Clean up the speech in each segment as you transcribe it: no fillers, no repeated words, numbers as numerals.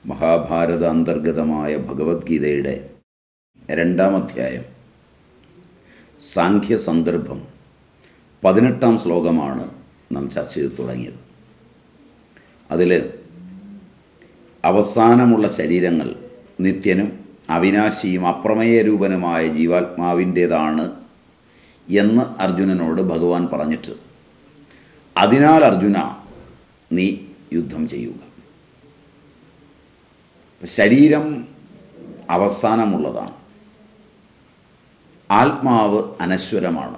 മഹാഭാരത അന്തർഗതമായ ഭഗവത്ഗീതയുടെ 2-ാം അധ്യായം സാഖ്യ സന്ദർഭം 18-ാം ശ്ലോകമാണ് നാം ചർച്ച ചെയ്ത് തുടങ്ങിയത്. അതിൽ അവസാനമുള്ള ശരീരങ്ങൾ നിത്യനും അവിനാശിയും അപ്രമേയ രൂപനുമായ ജീവാത്മാവിൻ്റേതാണ് എന്ന് അർജുനനോട് ഭഗവാൻ പറഞ്ഞിട്ട്, അതിനാൽ അർജുന നീ യുദ്ധം ചെയ്യുക. ശരീരം അവസാനമുള്ളതാണ്, ആത്മാവ് അനശ്വരമാണ്.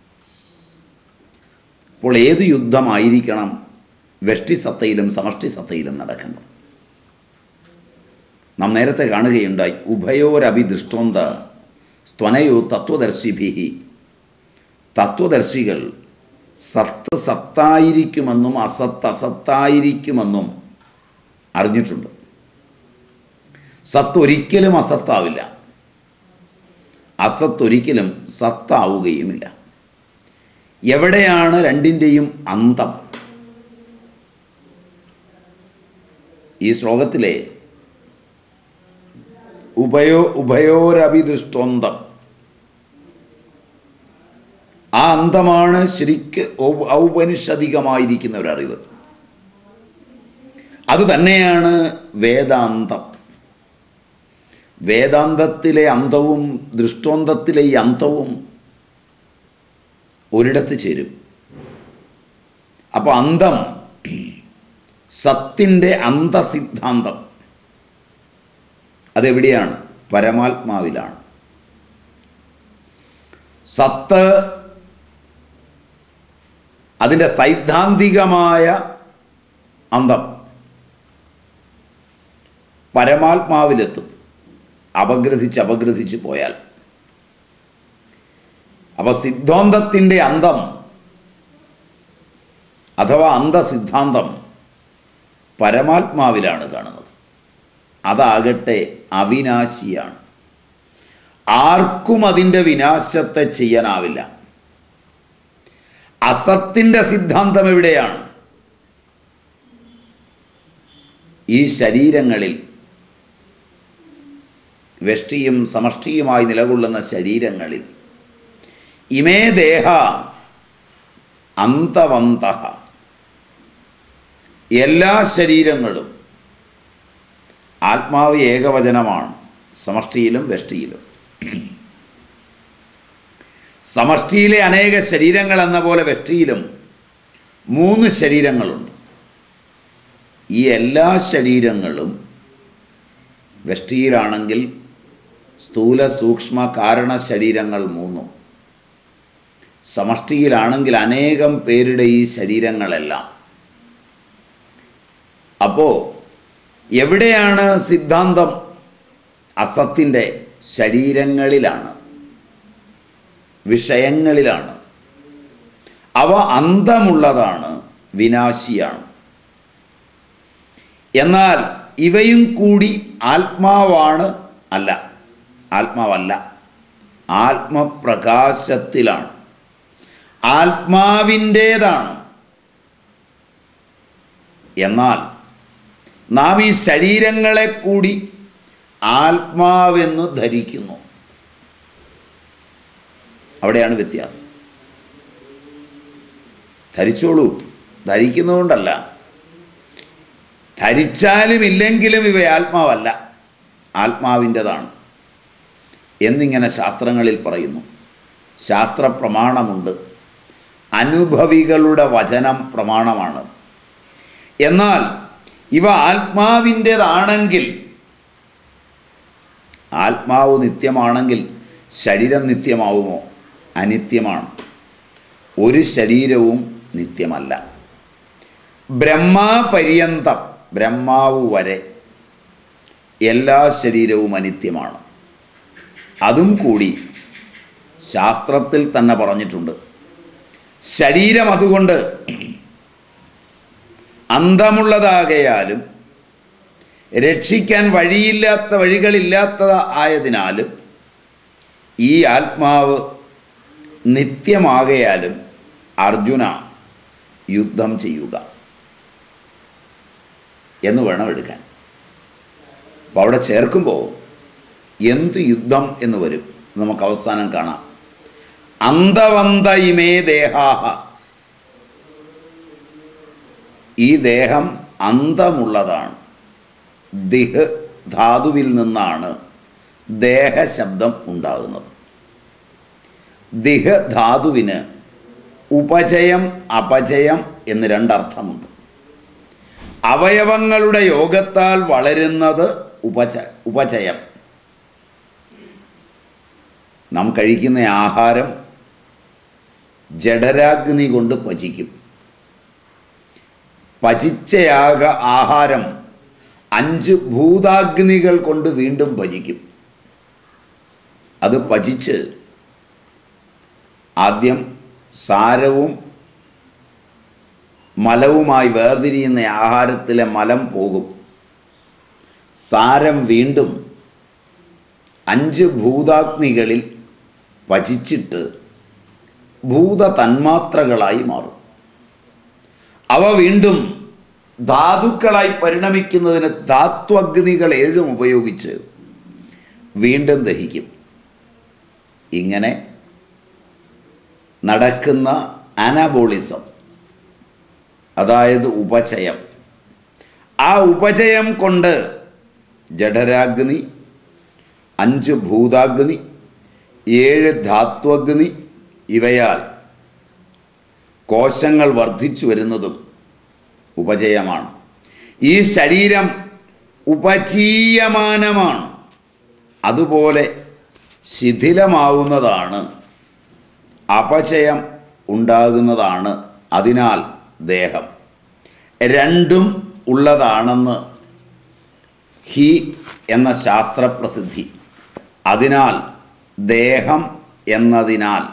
അപ്പോൾ ഏത് യുദ്ധമായിരിക്കണം വ്യഷ്ടിസത്തയിലും സമഷ്ടിസത്തയിലും നടക്കേണ്ടത്? നാം നേരത്തെ കാണുകയുണ്ടായി, ഉഭയോരഭിദൃഷ്ടോന്ത സ്ത്വനയോ തത്വദർശിഭി. തത്വദർശികൾ സത്ത് സത്തായിരിക്കുമെന്നും അസത്ത് അസത്തായിരിക്കുമെന്നും അറിഞ്ഞിട്ടുണ്ട്. സത്ത് ഒരിക്കലും അസത്താവില്ല, അസത്ത് ഒരിക്കലും സത്താവുകയുമില്ല. എവിടെയാണ് രണ്ടിൻ്റെയും അന്തം? ഈ ശ്ലോകത്തിലെ ഉഭയോരഭിദൃഷ്ടോന്തം, ആ അന്തമാണ് ശരിക്ക് ഔപനിഷദികമായിരിക്കുന്ന ഒരറിവ്. അത് തന്നെയാണ് വേദാന്തം. വേദാന്തത്തിലെ അന്തവും ദൃഷ്ടോന്തത്തിലെ ഈ അന്തവും ഒരിടത്ത് ചേരും. അപ്പോൾ അന്തം, സത്തിൻ്റെ അന്തസിദ്ധാന്തം അതെവിടെയാണ്? പരമാത്മാവിലാണ്. സത്ത് അതിൻ്റെ സൈദ്ധാന്തികമായ അന്തം പരമാത്മാവിലെത്തും, അപഗ്രഥിച്ച് പോയാൽ. അപ്പോൾ സിദ്ധാന്തത്തിൻ്റെ അന്തം അഥവാ അന്തസിദ്ധാന്തം പരമാത്മാവിലാണ് കാണുന്നത്. അതാകട്ടെ അവിനാശിയാണ്. ആർക്കും അതിൻ്റെ വിനാശത്തെ ചെയ്യാനാവില്ല. അസത്തിൻ്റെ സിദ്ധാന്തം എവിടെയാണ്? ഈ ശരീരങ്ങളിൽ, വ്യഷ്ടിയും സമഷ്ടിയുമായി നിലകൊള്ളുന്ന ശരീരങ്ങളിൽ, ഇമേ ദേഹ അന്തവന്തഃ, എല്ലാ ശരീരങ്ങളും, ആത്മാവ് ഏകവചനമാണ്, സമഷ്ടിയിലും വ്യഷ്ടിയിലും. സമഷ്ടിയിലെ അനേക ശരീരങ്ങൾ എന്ന പോലെ വ്യഷ്ടിയിലും 3 ശരീരങ്ങളുണ്ട്. ഈ എല്ലാ ശരീരങ്ങളും വ്യഷ്ടിയിലാണെങ്കിൽ സ്ഥൂല സൂക്ഷ്മ കാരണ ശരീരങ്ങൾ 3, സമഷ്ടിയിലാണെങ്കിൽ അനേകം പേരുടെ ഈ ശരീരങ്ങളെല്ലാം. അപ്പോൾ എവിടെയാണ് സിദ്ധാന്തം? അസത്തിൻ്റെ ശരീരങ്ങളിലാണ്, വിഷയങ്ങളിലാണ്. അവ അന്തമുള്ളതാണ്, വിനാശിയാണ്. എന്നാൽ ഇവയും കൂടി ആത്മാവാണ് അല്ല, ആത്മാവല്ല, ആത്മപ്രകാശത്തിലാണ്, ആത്മാവിൻ്റേതാണ്. എന്നാൽ നാം ഈ ശരീരങ്ങളെ കൂടി ആത്മാവെന്ന് ധരിക്കുന്നു. അവിടെയാണ് വ്യത്യാസം. ധരിച്ചോളൂ, ധരിക്കുന്നതുകൊണ്ടല്ല. ധരിച്ചാലും ഇല്ലെങ്കിലും ഇവ ആത്മാവല്ല, ആത്മാവിൻ്റെതാണ് എന്നിങ്ങനെ ശാസ്ത്രങ്ങളിൽ പറയുന്നു. ശാസ്ത്ര പ്രമാണമുണ്ട്, അനുഭവികളുടെ വചനം പ്രമാണമാണ്. എന്നാൽ ഇവ ആത്മാവിൻ്റേതാണെങ്കിൽ, ആത്മാവ് നിത്യമാണെങ്കിൽ ശരീരം നിത്യമാവുമോ? അനിത്യമാണ്. ഒരു ശരീരവും നിത്യമല്ല. ബ്രഹ്മപര്യന്തം, ബ്രഹ്മാവ് വരെ എല്ലാ ശരീരവും അനിത്യമാണ്. അതും കൂടി ശാസ്ത്രത്തിൽ തന്നെ പറഞ്ഞിട്ടുണ്ട്. ശരീരം അതുകൊണ്ട് അന്തമുള്ളതാകയാലും രക്ഷിക്കാൻ വഴികളില്ലാത്ത ആയതിനാലും ഈ ആത്മാവ് നിത്യമാകയാലും അർജുന യുദ്ധം ചെയ്യുക എന്ന് വേണം എടുക്കാൻ. അപ്പോൾ അവിടെ ചേർക്കുമ്പോൾ എന്ത് യുദ്ധം എന്ന് വരും നമുക്ക് അവസാനം കാണാം. അന്തവന്ത ഇമേ ദേഹാഹ, ഈ ദേഹം അന്തമുള്ളതാണ്. ദിഹ് ധാതുവിൽ നിന്നാണ് ദേഹശബ്ദം ഉണ്ടാകുന്നത്. ദിഹ് ധാതുവിന് ഉപചയം അപചയം എന്ന് രണ്ടർത്ഥമുണ്ട്. അവയവങ്ങളുടെ യോഗത്താൽ വളരുന്നത് ഉപചയം. നാം കഴിക്കുന്ന ആഹാരം ജഠരാഗ്നി കൊണ്ട് പചിക്കും. പചിച്ചയാക ആഹാരം 5 ഭൂതാഗ്നികൾ കൊണ്ട് വീണ്ടും പചിക്കും. അത് പചിച്ച് ആദ്യം സാരവും മലവുമായി വേർതിരിയുന്ന ആഹാരത്തിലെ മലം പോകും. സാരം വീണ്ടും 5 ഭൂതാഗ്നികളിൽ പചിച്ചിട്ട് ഭൂത തന്മാത്രകളായി മാറും. അവ വീണ്ടും ധാതുക്കളായി പരിണമിക്കുന്നതിന് ധാത്വഗ്നികൾ 7 ഉപയോഗിച്ച് വീണ്ടും ദഹിക്കും. ഇങ്ങനെ നടക്കുന്ന അനബോളിസം, അതായത് ഉപചയം. ആ ഉപചയം കൊണ്ട് ജഠരാഗ്നി, 5 ഭൂതാഗ്നി, 7 ധാത്വഗ്നി ഇവയാൽ കോശങ്ങൾ വർദ്ധിച്ചു വരുന്നതും ഉപചയമാണ്. ഈ ശരീരം ഉപചീയമാനമാണ്, അതുപോലെ ശിഥിലമാവുന്നതാണ്, അപചയം ഉണ്ടാകുന്നതാണ്. അതിനാൽ ദേഹം രണ്ടും ഉള്ളതാണെന്ന് ഹി എന്ന ശാസ്ത്രപ്രസിദ്ധി. അതിനാൽ ദേഹം എന്നതിനാൽ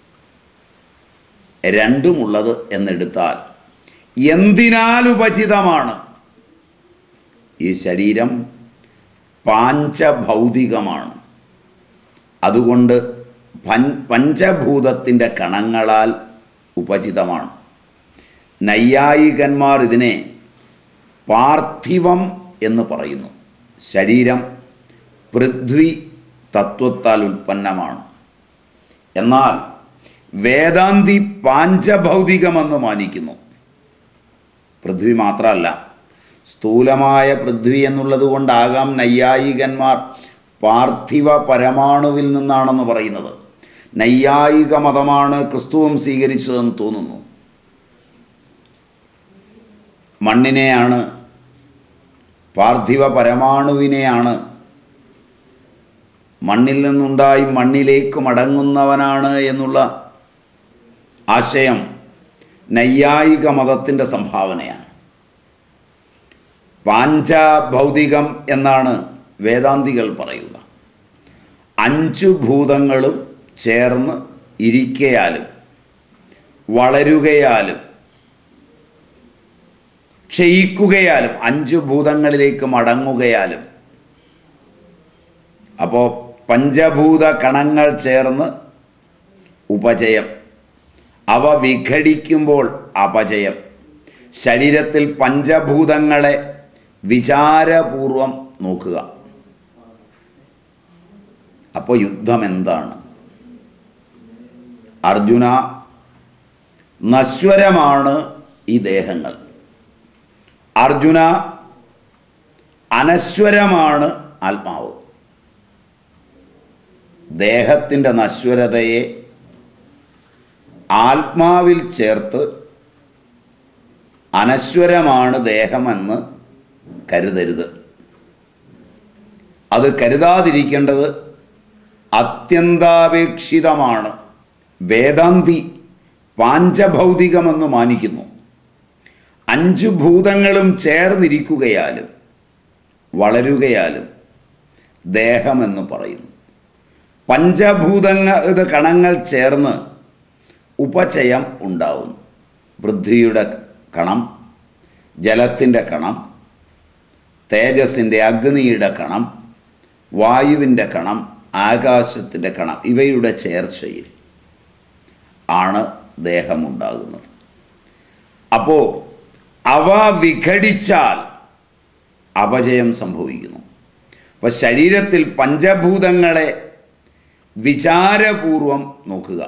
രണ്ടുമുള്ളത് എന്നെടുത്താൽ എന്തിനാൽ ഉപചിതമാണ്? ഈ ശരീരം പാഞ്ചഭൗതികമാണ്. അതുകൊണ്ട് പഞ്ചഭൂതത്തിൻ്റെ കണങ്ങളാൽ ഉപചിതമാണ്. നൈയായികന്മാർ ഇതിനെ പാർത്ഥിവം എന്ന് പറയുന്നു. ശരീരം പൃഥ്വി തത്വത്താൽ ഉൽപ്പന്നമാണ്. എന്നാൽ വേദാന്തി പാഞ്ചഭൗതികമെന്ന് മാനിക്കുന്നു. പൃഥ്വി മാത്രമല്ല, സ്ഥൂലമായ പൃഥ്വി എന്നുള്ളത് കൊണ്ടാകാം നൈയായികന്മാർ പാർത്ഥിവ പരമാണുവിൽ നിന്നാണെന്ന് പറയുന്നത്. നൈയായിക മതമാണ് ക്രിസ്തുവും സ്വീകരിച്ചതെന്ന് തോന്നുന്നു. മണ്ണിനെയാണ്, പാർത്ഥിവ പരമാണുവിനെയാണ്, മണ്ണിൽ നിന്നുണ്ടായി മണ്ണിലേക്ക് മടങ്ങുന്നവനാണ് എന്നുള്ള ആശയം നൈയായിക മതത്തിൻ്റെ സംഭാവനയാണ്. പാഞ്ചഭൗതികം എന്നാണ് വേദാന്തികൾ പറയുക. 5 ഭൂതങ്ങളും ചേർന്ന് ഇരിക്കയാലും വളരുകയാലും ക്ഷയിക്കുകയാലും 5 ഭൂതങ്ങളിലേക്ക് മടങ്ങുകയാലും, അപ്പോൾ പഞ്ചഭൂത കണങ്ങൾ ചേർന്ന് ഉപചയം, അവ വിഘടിക്കുമ്പോൾ അപചയം. ശരീരത്തിൽ പഞ്ചഭൂതങ്ങളെ വിചാരപൂർവം നോക്കുക. അപ്പോൾ യുദ്ധം എന്താണ്? അർജുന, നശ്വരമാണ് ഈ ദേഹങ്ങൾ. അർജുന, അനശ്വരമാണ് ആത്മാവ്. ദേഹത്തിൻ്റെ നശ്വരതയെ ആത്മാവിൽ ചേർത്ത് അനശ്വരമാണ് ദേഹമെന്ന് കരുതരുത്. അത് കരുതാതിരിക്കേണ്ടത് അത്യന്താപേക്ഷിതമാണ്. വേദാന്തി പാഞ്ചഭൗതികമെന്ന് മാനിക്കുന്നു. 5 ഭൂതങ്ങളും ചേർന്നിരിക്കുകയാലും വളരുകയാലും ദേഹമെന്ന് പറയുന്നു. പഞ്ചഭൂതങ്ങൾ കണങ്ങൾ ചേർന്ന് ഉപചയം ഉണ്ടാവുന്നു. പൃഥ്വിയുടെ കണം, ജലത്തിൻ്റെ കണം, തേജസ്സിൻ്റെ അഗ്നിയുടെ കണം, വായുവിൻ്റെ കണം, ആകാശത്തിൻ്റെ കണം, ഇവയുടെ ചേർച്ചയിൽ ആണ് ദേഹമുണ്ടാകുന്നത്. അപ്പോൾ അവ വിഘടിച്ചാൽ അപചയം സംഭവിക്കുന്നു. അപ്പോൾ ശരീരത്തിൽ പഞ്ചഭൂതങ്ങളെ വിചാരപൂർവം നോക്കുക.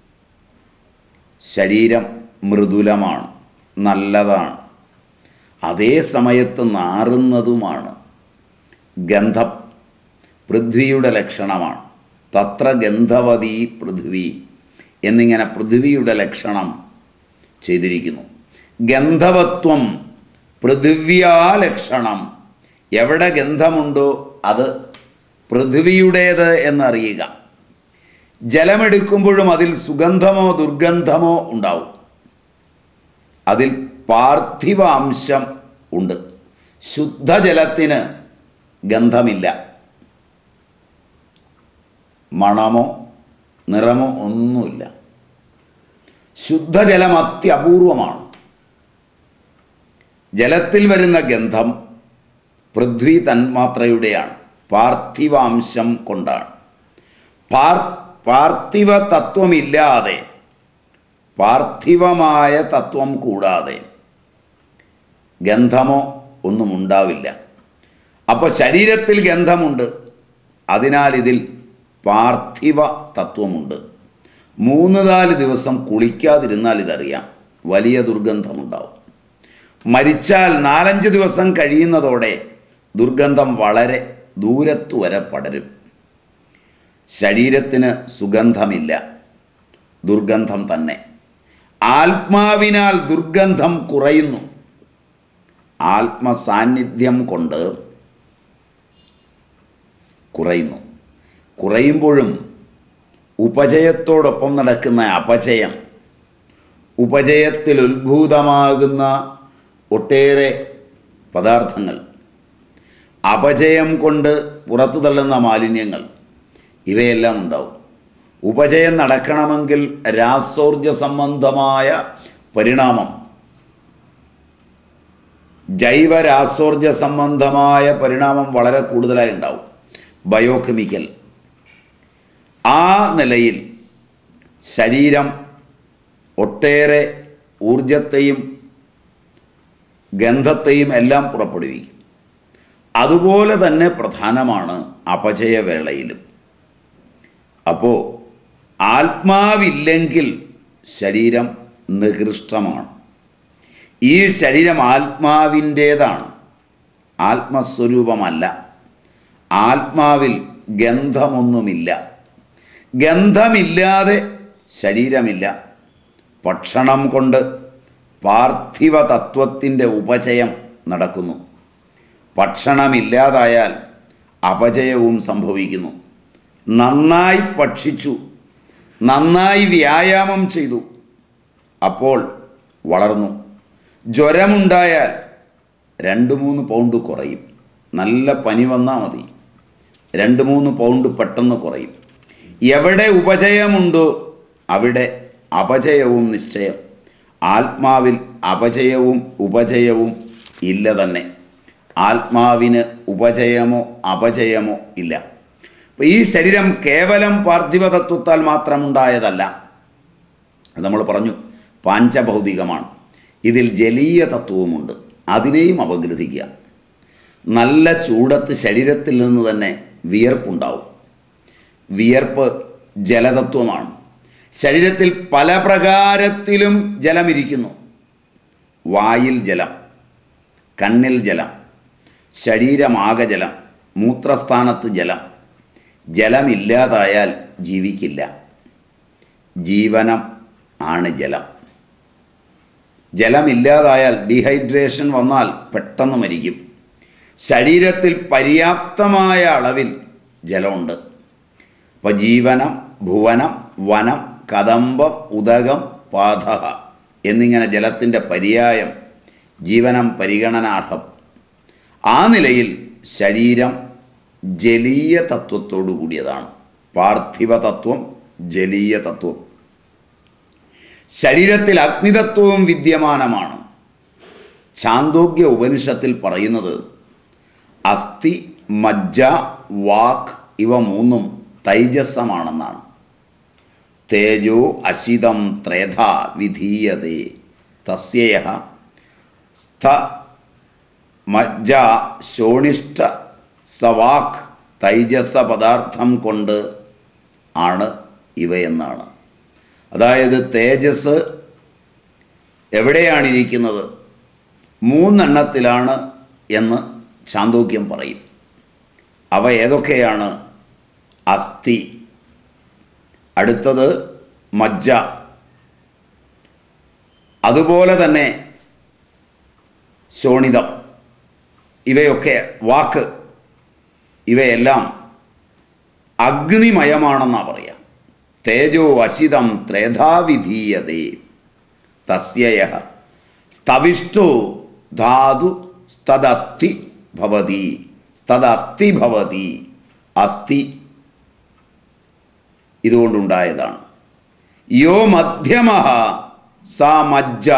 ശരീരം മൃദുലമാണ്, നല്ലതാണ്, അതേ സമയത്ത് നാറുന്നതുമാണ്. ഗന്ധം പൃഥ്വിയുടെ ലക്ഷണമാണ്. തത്ര ഗന്ധവതി പൃഥ്വി എന്നിങ്ങനെ പൃഥ്വിയുടെ ലക്ഷണം ചെയ്തിരിക്കുന്നു. ഗന്ധവത്വം പൃഥിവ്യാ ലക്ഷണം. എവിടെ ഗന്ധമുണ്ടോ അത് പൃഥ്വിയുടേത് എന്നറിയുക. ജലമെടുക്കുമ്പോഴും അതിൽ സുഗന്ധമോ ദുർഗന്ധമോ ഉണ്ടാവും. അതിൽ പാർത്ഥിവ അംശം ഉണ്ട്. ശുദ്ധജലത്തിന് ഗന്ധമില്ല, മണമോ നിറമോ ഒന്നുമില്ല. ശുദ്ധജലം അത്യപൂർവമാണ്. ജലത്തിൽ വരുന്ന ഗന്ധം പൃഥ്വി തന്മാത്രയുടെയാണ്, പാർത്ഥിവാംശം കൊണ്ടാണ്. പാർത്ഥിവ തത്വമില്ലാതെ, പാർത്ഥിവമായ തത്വം കൂടാതെ ഗന്ധമോ ഒന്നും ഉണ്ടാവില്ല. അപ്പോൾ ശരീരത്തിൽ ഗന്ധമുണ്ട്, അതിനാൽ ഇതിൽ പാർത്ഥിവ തത്വമുണ്ട്. 3-4 ദിവസം കുളിക്കാതിരുന്നാൽ ഇതറിയാം, വലിയ ദുർഗന്ധമുണ്ടാവും. മരിച്ചാൽ 4-5 ദിവസം കഴിയുന്നതോടെ ദുർഗന്ധം വളരെ ദൂരത്തു വരെ പടരും. ശരീരത്തിന് സുഗന്ധമില്ല, ദുർഗന്ധം തന്നെ. ആത്മാവിനാൽ ദുർഗന്ധം കുറയുന്നു. ആത്മസാന്നിധ്യം കൊണ്ട് കുറയുന്നു. കുറയുമ്പോഴും ഉപജയത്തോടൊപ്പം നടക്കുന്ന അപചയം, ഉപജയത്തിൽ ഉത്ഭൂതമാകുന്ന ഒട്ടേറെ പദാർത്ഥങ്ങൾ, അപചയം കൊണ്ട് പുറത്തു തള്ളുന്ന മാലിന്യങ്ങൾ, ഇവയെല്ലാം ഉണ്ടാവും. ഉപചയം നടക്കണമെങ്കിൽ രാസോർജ സംബന്ധമായ പരിണാമം, ജൈവരാസോർജ സംബന്ധമായ പരിണാമം വളരെ കൂടുതലായി ഉണ്ടാവും, ബയോകെമിക്കൽ. ആ നിലയിൽ ശരീരം ഒട്ടേറെ ഊർജത്തെയും ഗന്ധത്തെയും എല്ലാം പുറപ്പെടുവിക്കും. അതുപോലെ തന്നെ പ്രധാനമാണ് അപചയവേളയിലും. അപ്പോൾ ആത്മാവില്ലെങ്കിൽ ശരീരം നികൃഷ്ടമാണ്. ഈ ശരീരം ആത്മാവിൻ്റേതാണ്, ആത്മസ്വരൂപമല്ല. ആത്മാവിൽ ഗന്ധമൊന്നുമില്ല. ഗന്ധമില്ലാതെ ശരീരമില്ല. ഭക്ഷണം കൊണ്ട് പാർത്ഥിവ തത്വത്തിൻ്റെ ഉപചയം നടക്കുന്നു. ഭക്ഷണമില്ലാതായാൽ അപചയവും സംഭവിക്കുന്നു. നന്നായി ഭക്ഷിച്ചു, നന്നായി വ്യായാമം ചെയ്തു, അപ്പോൾ വളർന്നു. ജ്വരമുണ്ടായാൽ 2-3 പൗണ്ട് കുറയും. നല്ല പനി വന്നാൽ മതി, 2-3 പൗണ്ട് പെട്ടെന്ന് കുറയും. എവിടെ ഉപചയമുണ്ടോ അവിടെ അപചയവും നിശ്ചയം. ആത്മാവിൽ അപചയവും ഉപചയവും ഇല്ല തന്നെ. ആത്മാവിന് ഉപചയമോ അപചയമോ ഇല്ല. അപ്പോൾ ഈ ശരീരം കേവലം പാർത്ഥിവ തത്വത്താൽ മാത്രമുണ്ടായതല്ല. നമ്മൾ പറഞ്ഞു, പാഞ്ചഭൗതികമാണ്. ഇതിൽ ജലീയ തത്വവുമുണ്ട്, അതിനെയും അപഗ്രഥിക്കുക. നല്ല ചൂടത്ത് ശരീരത്തിൽ നിന്ന് തന്നെ വിയർപ്പുണ്ടാവും. വിയർപ്പ് ജലതത്വമാണ്. ശരീരത്തിൽ പല പ്രകാരത്തിലും ജലമിരിക്കുന്നു. വായിൽ ജലം, കണ്ണിൽ ജലം, ശരീരമാകെ ജലം, മൂത്രസ്ഥാനത്ത് ജലം. ജലമില്ലാതായാൽ ജീവിക്കില്ല. ജീവനം ആണ് ജലം. ജലമില്ലാതായാൽ ഡീഹൈഡ്രേഷൻ വന്നാൽ പെട്ടെന്ന് മരിക്കും. ശരീരത്തിൽ പര്യാപ്തമായ അളവിൽ ജലമുണ്ട്. അപ്പോൾ ജീവനം, ഭുവനം, വനം, കദംബം, ഉദകം, പാദഹ എന്നിങ്ങനെ ജലത്തിൻ്റെ പര്യായം ജീവനം പരിഗണനാർഹം. ആ നിലയിൽ ശരീരം ജലീയ തത്വത്തോടു കൂടിയതാണ്. പാർത്ഥിവ തത്വം, ജലീയ തത്വം. ശരീരത്തിൽ അഗ്നിതത്വവും വിദ്യമാനമാണ്. ഛാന്തോഗ്യ ഉപനിഷത്തിൽ പറയുന്നത് അസ്ഥി, മജ്ജ, വാക് ഇവ 3 തൈജസ്സമാണെന്നാണ്. തേജോ അശിതം ത്രേധ വിധീയതേ തസ്യേഹ സ്ഥ മജ്ജ ശോണിഷ്ഠ സവാക് തൈജസ പദാർത്ഥം കൊണ്ട് ആണ് ഇവയെന്നാണ്. അതായത് തേജസ് എവിടെയാണിരിക്കുന്നത്? മൂന്നെണ്ണത്തിലാണ് എന്ന് ചാന്തോക്യം പറയും. അവ ഏതൊക്കെയാണ്? അസ്ഥി, അടുത്തത് മജ്ജ, അതുപോലെ തന്നെ ശോണിതം, ഇവയൊക്കെ വാക്ക്, ഇവയെല്ലാം അഗ്നിമയമാണെന്നാണ് പറയുക. തേജോ അശിതം ത്രേധാവിധീയതേ തസ്യയ സ്തവിഷ്ടോ ധാതു സ്തദസ്തി ഭവതി. സ്തദസ്തി ഭവതി, അസ്ഥി ഇതുകൊണ്ടുണ്ടായതാണ്. യോ മധ്യമഃ സാ മജ്ജ,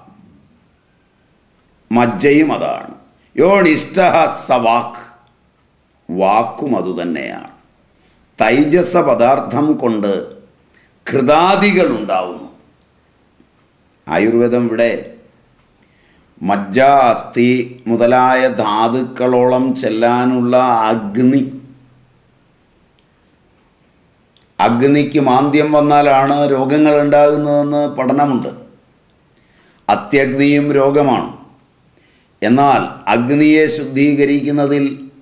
മജ്ജയും അതാണ്. യോ നിഷ്ഠഃ സ വാക്ക്, വാക്കും അതുതന്നെയാണ്. തൈജസ പദാർത്ഥം കൊണ്ട് ഘൃതാദികൾ ഉണ്ടാവുന്നു. ആയുർവേദം ഇവിടെ മജ്ജ, അസ്ഥി മുതലായ ധാതുക്കളോളം ചെല്ലാനുള്ള അഗ്നിക്ക് മാന്ദ്യം വന്നാലാണ് രോഗങ്ങൾ ഉണ്ടാകുന്നതെന്ന് പഠനമുണ്ട്. അത്യഗ്നിയും രോഗമാണ്. എന്നാൽ അഗ്നിയെ ശുദ്ധീകരിക്കുന്നതിൽ,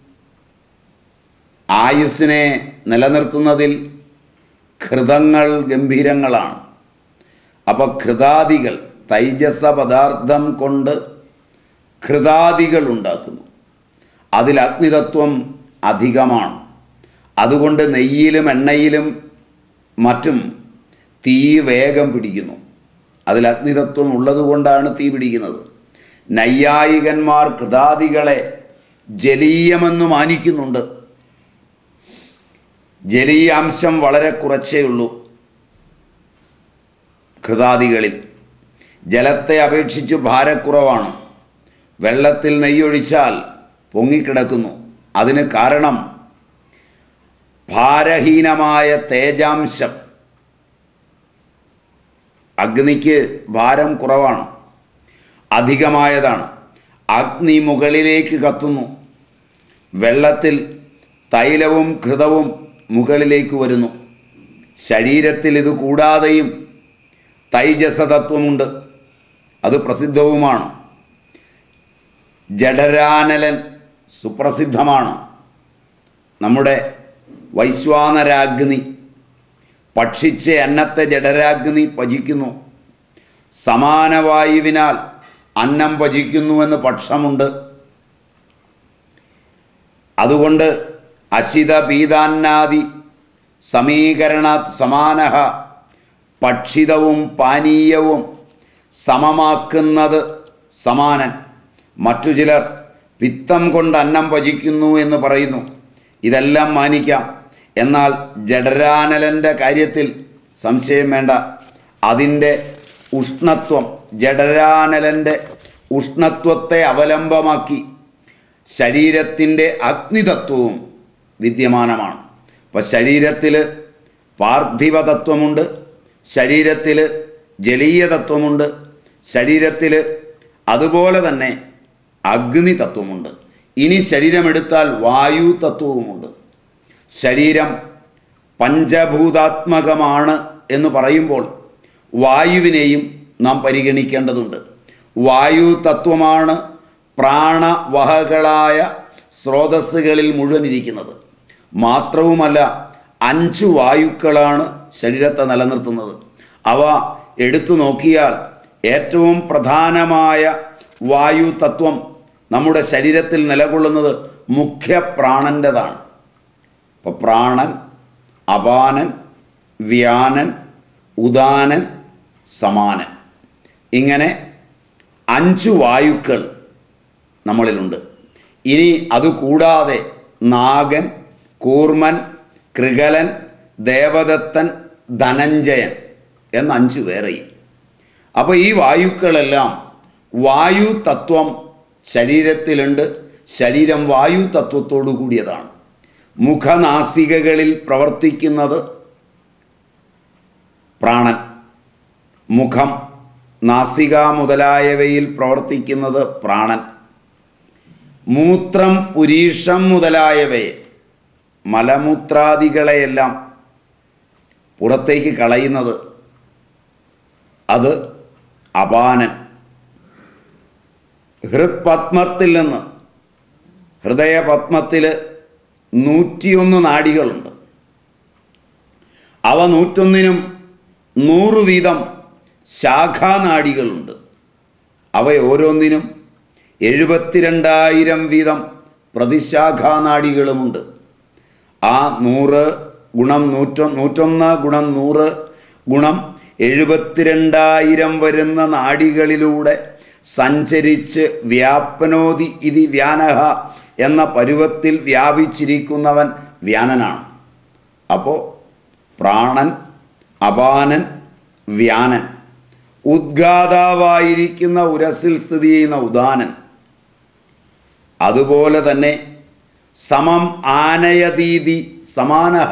ആയുസ്സിനെ നിലനിർത്തുന്നതിൽ ഘൃതങ്ങൾ ഗംഭീരങ്ങളാണ്. അപ്പോൾ ഘൃതാദികൾ, തൈജസ പദാർത്ഥം കൊണ്ട് ഘൃതാദികൾ ഉണ്ടാക്കുന്നു. അതിൽ അഗ്നിതത്വം അധികമാണ്. അതുകൊണ്ട് നെയ്യിലും എണ്ണയിലും മറ്റും തീ വേഗം പിടിക്കുന്നു. അതിൽ അഗ്നിതത്വം ഉള്ളതുകൊണ്ടാണ് തീ പിടിക്കുന്നത്. നൈയായികന്മാർ ഘൃതാദികളെ ജലീയമെന്ന് മാനിക്കുന്നുണ്ട്. ജലീയാംശം വളരെ കുറച്ചേ ഉള്ളൂ ഘൃതാദികളിൽ. ജലത്തെ അപേക്ഷിച്ച് ഭാരക്കുറവാണ്. വെള്ളത്തിൽ നെയ്യൊഴിച്ചാൽ പൊങ്ങിക്കിടക്കുന്നു. അതിന് കാരണം ഭാരഹീനമായ തേജാംശം. അഗ്നിക്ക് ഭാരം കുറവാണ്, അധികമായതാണ്. അഗ്നി മുകളിലേക്ക് കത്തുന്നു. വെള്ളത്തിൽ തൈലവും ഘൃതവും മുകളിലേക്ക് വരുന്നു. ശരീരത്തിൽ ഇത് കൂടാതെയും തൈജസതത്വമുണ്ട്. അത് പ്രസിദ്ധവുമാണ്. ജഠരാനലൻ സുപ്രസിദ്ധമാണ്. നമ്മുടെ വൈശ്വാനരാഗ്നി ഭക്ഷിച്ച അന്നത്തെ ജഠരാഗ്നി പചിക്കുന്നു. സമാനവായുവിനാൽ അന്നം പചിക്കുന്നുവെന്ന് പക്ഷമുണ്ട്. അതുകൊണ്ട് അശിത പീതാന്നാദി സമീകരണാത് സമാനഃ, ഭക്ഷിതവും പാനീയവും സമമാക്കുന്നത് സമാനൻ. മറ്റു ചിലർ പിത്തം കൊണ്ട് അന്നം പചിക്കുന്നു എന്ന് പറയുന്നു. ഇതെല്ലാം മാനിക്കാം. എന്നാൽ ജഠരാനലൻ്റെ കാര്യത്തിൽ സംശയം വേണ്ട. അതിൻ്റെ ഉഷ്ണത്വം, ജഠരാനലൻ്റെ ഉഷ്ണത്വത്തെ അവലംബമാക്കി ശരീരത്തിൻ്റെ അഗ്നിതത്വവും വിദ്യമാനമാണ്. അപ്പോൾ ശരീരത്തിൽ പാർത്ഥിവതത്വമുണ്ട്, ശരീരത്തിൽ ജലീയതത്വമുണ്ട്, ശരീരത്തിൽ അതുപോലെ തന്നെ അഗ്നിതത്വമുണ്ട്. ഇനി ശരീരമെടുത്താൽ വായു തത്വവുമുണ്ട്. ശരീരം പഞ്ചഭൂതാത്മകമാണ് എന്ന് പറയുമ്പോൾ വായുവിനെയും നാം പരിഗണിക്കേണ്ടതുണ്ട്. വായു തത്വമാണ് പ്രാണവഹകളായ സ്രോതസ്സുകളിൽ മുഴുവൻ ഇരിക്കുന്നത്. മാത്രവുമല്ല, 5 വായുക്കളാണ് ശരീരത്തെ നിലനിർത്തുന്നത്. അവ എടുത്തു നോക്കിയാൽ ഏറ്റവും പ്രധാനമായ വായു തത്വം നമ്മുടെ ശരീരത്തിൽ നിലകൊള്ളുന്നത് മുഖ്യ പ്രാണൻ്റെതാണ്. അപ്പോൾ പ്രാണൻ, അപാനൻ, വ്യാനൻ, ഉദാനൻ, സമാനൻ, ഇങ്ങനെ 5 വായുക്കൾ നമ്മളിലുണ്ട്. ഇനി അതുകൂടാതെ നാഗൻ, കൂർമൻ, കൃകലൻ, ദേവദത്തൻ, ധനഞ്ജയൻ എന്ന 5 വേറെയും. അപ്പോൾ ഈ വായുക്കളെല്ലാം വായു തത്വം ശരീരത്തിലുണ്ട്. ശരീരം വായു തത്വത്തോടു കൂടിയതാണ്. മുഖനാസികകളിൽ പ്രവർത്തിക്കുന്നത് പ്രാണൻ, മുഖം, നാസിക മുതലായവയിൽ പ്രവർത്തിക്കുന്നത് പ്രാണൻ. മൂത്രം, പുരീഷം മുതലായവയെ, മലമൂത്രാദികളെയെല്ലാം പുറത്തേക്ക് കളയുന്നത് അത് അപാനൻ. ഹൃത്പത്മത്തിൽ നിന്ന്, ഹൃദയപത്മത്തിൽ 101 നാഡികളുണ്ട്. അവ 101നും 100 വീതം ശാഖാനാഡികളുണ്ട്. അവ ഓരോന്നിനും 72,000 വീതം പ്രതിശാഖാനാഡികളുമുണ്ട്. ആ 100 ഗുണം 101 ഗുണം 100 ഗുണം 72,000 വരുന്ന നാഡികളിലൂടെ സഞ്ചരിച്ച് വ്യാപനോതി ഇതി വ്യാനഹ എന്ന പരുവത്തിൽ വ്യാപിച്ചിരിക്കുന്നവൻ വ്യാനനാണ്. അപ്പോൾ പ്രാണൻ, അപാനൻ, വ്യാനൻ, ഉദ്ഗാതാവായിരിക്കുന്ന ഉരസിൽ സ്ഥിതി ചെയ്യുന്ന ഉദാനൻ, അതുപോലെ തന്നെ സമം ആനയതീതി സമാനഹ,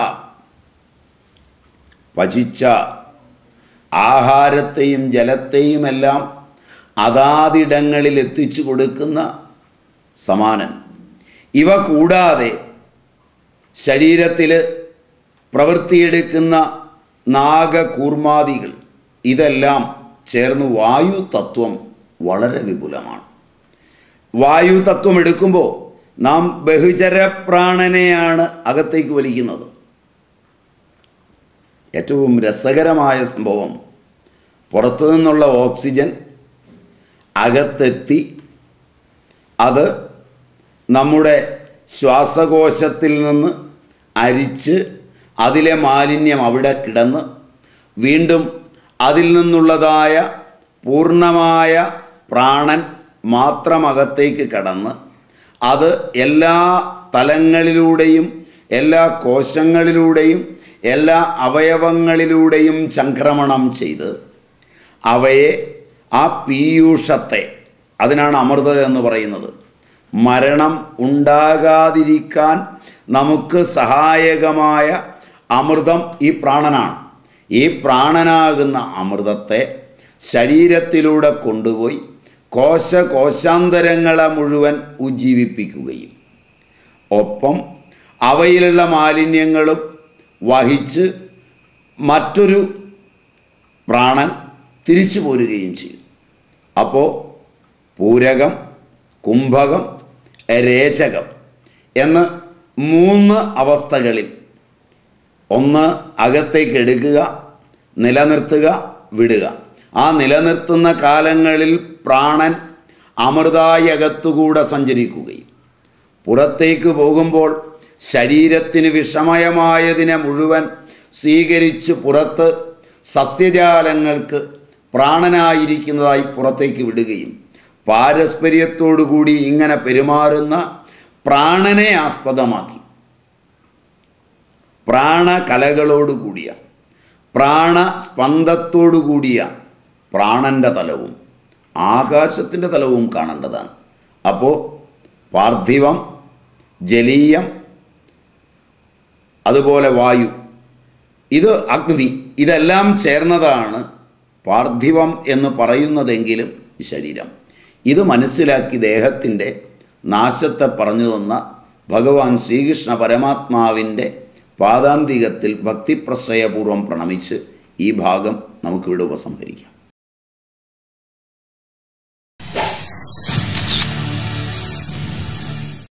പചിച്ച ആഹാരത്തെയും ജലത്തെയുമെല്ലാം അതാതിടങ്ങളിൽ എത്തിച്ചു കൊടുക്കുന്ന സമാനൻ. ഇവ കൂടാതെ ശരീരത്തിൽ പ്രവൃത്തിയെടുക്കുന്ന നാഗകൂർമാദികൾ, ഇതെല്ലാം ചേർന്ന് വായു തത്വം വളരെ വിപുലമാണ്. വായു തത്വം എടുക്കുമ്പോൾ നാം ബഹുചരപ്രാണനെയാണ് അകത്തേക്ക് വലിക്കുന്നത്. ഏറ്റവും രസകരമായ സംഭവം, പുറത്തു നിന്നുള്ള ഓക്സിജൻ അകത്തെത്തി അത് നമ്മുടെ ശ്വാസകോശത്തിൽ നിന്ന് അരിച്ച് അതിലെ മാലിന്യം അവിടെ കിടന്ന് വീണ്ടും അതിൽ നിന്നുള്ളതായ പൂർണ്ണമായ പ്രാണൻ മാത്രം അകത്തേക്ക് കടന്ന് അത് എല്ലാ തലങ്ങളിലൂടെയും എല്ലാ കോശങ്ങളിലൂടെയും എല്ലാ അവയവങ്ങളിലൂടെയും ചംക്രമണം ചെയ്ത് അവയെ ആ പീയൂഷത്തെ, അതിനാണ് അമൃത എന്ന് പറയുന്നത്, മരണം ഉണ്ടാകാതിരിക്കാൻ നമുക്ക് സഹായകമായ അമൃതം ഈ പ്രാണനാണ്. ഈ പ്രാണനാകുന്ന അമൃതത്തെ ശരീരത്തിലൂടെ കൊണ്ടുപോയി കോശാന്തരങ്ങളെ മുഴുവൻ ഉജ്ജീവിപ്പിക്കുകയും ഒപ്പം അവയിലുള്ള മാലിന്യങ്ങളും വഹിച്ച് മറ്റൊരു പ്രാണൻ തിരിച്ചു പോരുകയും ചെയ്യും. അപ്പോൾ പൂരകം, കുംഭകം, രേചകം എന്ന് 3 അവസ്ഥകളിൽ, ഒന്ന് അകത്തേക്ക് എടുക്കുക, നിലനിർത്തുക, വിടുക. ആ നിലനിർത്തുന്ന കാലങ്ങളിൽ പ്രാണൻ അമൃതായി അകത്തുകൂടെ സഞ്ചരിക്കുകയും പുറത്തേക്ക് പോകുമ്പോൾ ശരീരത്തിന് വിഷമയമായതിനെ മുഴുവൻ സ്വീകരിച്ച് പുറത്ത് സസ്യജാലങ്ങൾക്ക് പ്രാണനായിരിക്കുന്നതായി പുറത്തേക്ക് വിടുകയും പാരസ്പര്യത്തോടുകൂടി ഇങ്ങനെ പെരുമാറുന്ന പ്രാണനെ ആസ്പദമാക്കി പ്രാണകലകളോടുകൂടിയ പ്രാണസ്പന്ദത്തോടുകൂടിയ പ്രാണൻ്റെ തലവും ആകാശത്തിൻ്റെ തലവും കാണേണ്ടതാണ്. അപ്പോൾ പാർത്ഥിവം, ജലീയം, അതുപോലെ വായു, ഇത് അഗ്നി, ഇതെല്ലാം ചേർന്നതാണ് പാർത്ഥിവം എന്ന് പറയുന്നതെങ്കിലും ശരീരം. ഇത് മനസ്സിലാക്കി ദേഹത്തിൻ്റെ നാശത്തെ പറഞ്ഞു തന്ന ഭഗവാൻ ശ്രീകൃഷ്ണ പരമാത്മാവിൻ്റെ പാദാന്തികത്തിൽ ഭക്തിപ്രശ്രയപൂർവം പ്രണമിച്ച് ഈ ഭാഗം നമുക്കിവിടെ ഉപസംഹരിക്കാം.